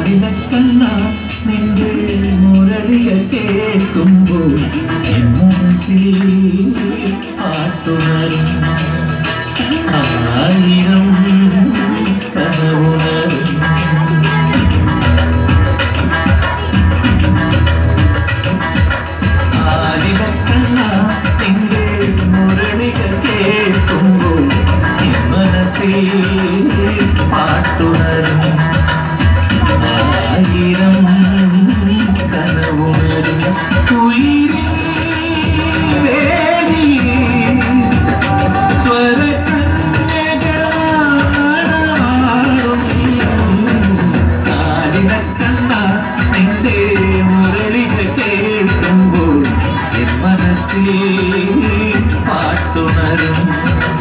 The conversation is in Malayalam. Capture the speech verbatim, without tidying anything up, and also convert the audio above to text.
ആടിനക്കണ്ണ നിന്റെ മുരളിക കേൾക്കുമ്പോൾ എൻ മനസ്സിൽ പാട്ടുണരും ആയിരം കനവുണരും ആടിനക്കണ്ണ നിന്റെ മുരളിക കേൾക്കുമ്പോൾ എൻ മനസ്സിൽ പാട്ടുണരും ആയിരം കനവുണരും ഉയിരിൻ വേദിയിൽ സ്വരകന്യകമാടും ആടിനക്കണ്ണ നിന്റെ മുരളിക കേൾക്കുമ്പോൾ എൻ മനസ്സിൽ പാട്ടുണരും